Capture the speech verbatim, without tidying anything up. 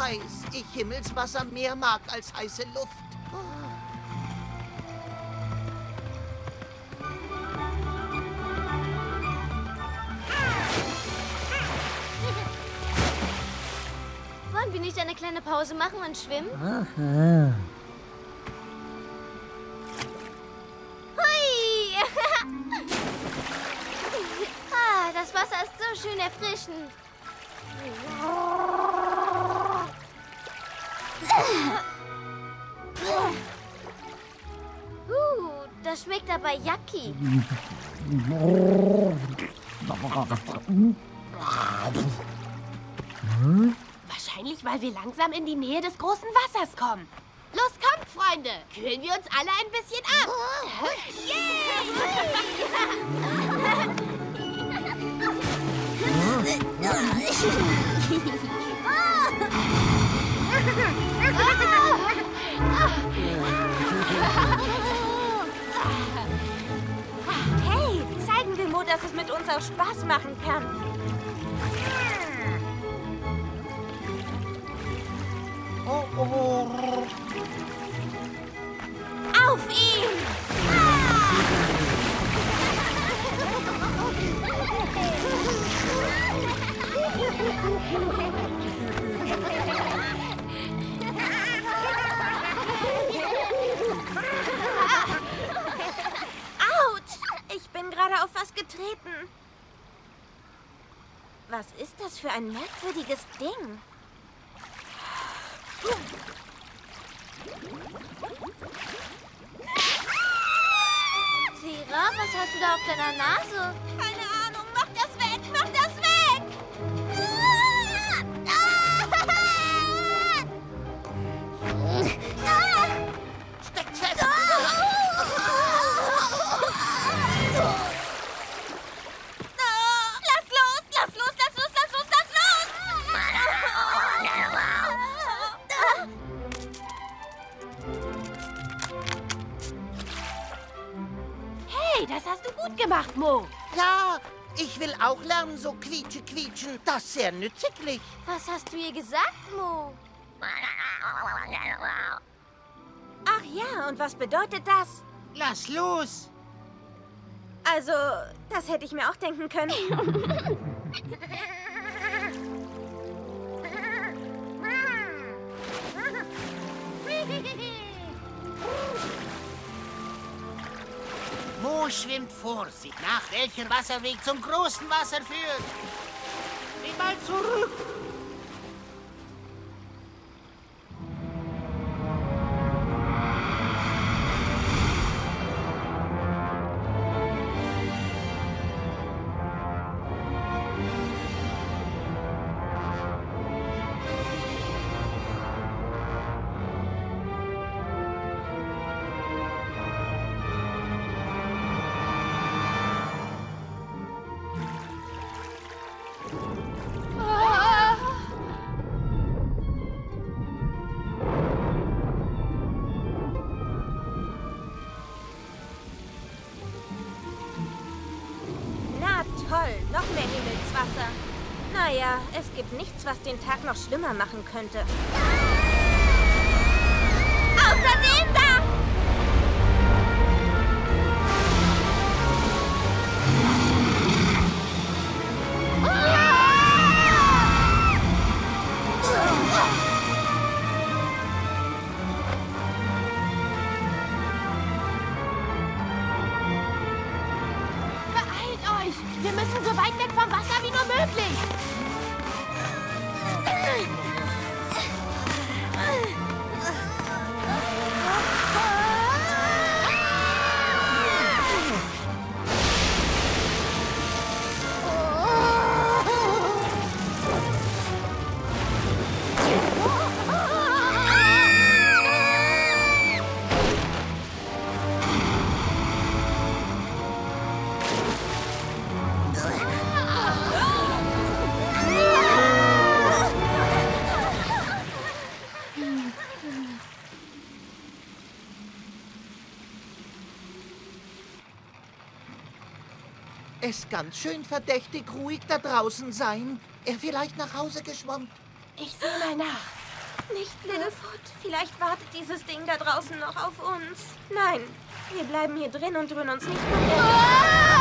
weiß ich Himmelswasser mehr mag als heiße Luft. Wollen wir nicht eine kleine Pause machen und schwimmen? Aha. Hui! Ah, das Wasser ist so schön erfrischend. Uh, das schmeckt aber yucky. Wahrscheinlich, weil wir langsam in die Nähe des großen Wassers kommen. Los, kommt, Freunde. Kühlen wir uns alle ein bisschen ab. Hey, zeigen wir Mo, dass es mit uns auch Spaß machen kann. Auf ihn! Autsch! Ich bin gerade auf was getreten. Was ist das für ein merkwürdiges Ding? Tira, was hast du da auf deiner Nase? Keine Ahnung, mach das weg, mach das weg! Steckt fest! Lass los, lass los, lass los, lass los, lass los! Hey, das hast du gut gemacht, Mo. Ja, ich will auch lernen, so quietsche quietschen. Das ist sehr nützlich. Was hast du ihr gesagt, Mo? Ach ja, und was bedeutet das? Lass los! Also, das hätte ich mir auch denken können. Mo schwimmt vor, sieht nach, welcher Wasserweg zum großen Wasser führt. Geh mal zurück! Na toll, noch mehr Himmelswasser. Naja, es gibt nichts, was den Tag noch schlimmer machen könnte. Außerdem da! Beeilt euch. Wir müssen so weit weg vom Wasser wie nur möglich. Es ganz schön verdächtig ruhig da draußen sein. Er vielleicht nach Hause geschwommen. Ich sehe mal nach. Nicht, Littlefoot. Vielleicht wartet dieses Ding da draußen noch auf uns. Nein, wir bleiben hier drin und rühren uns nicht von der...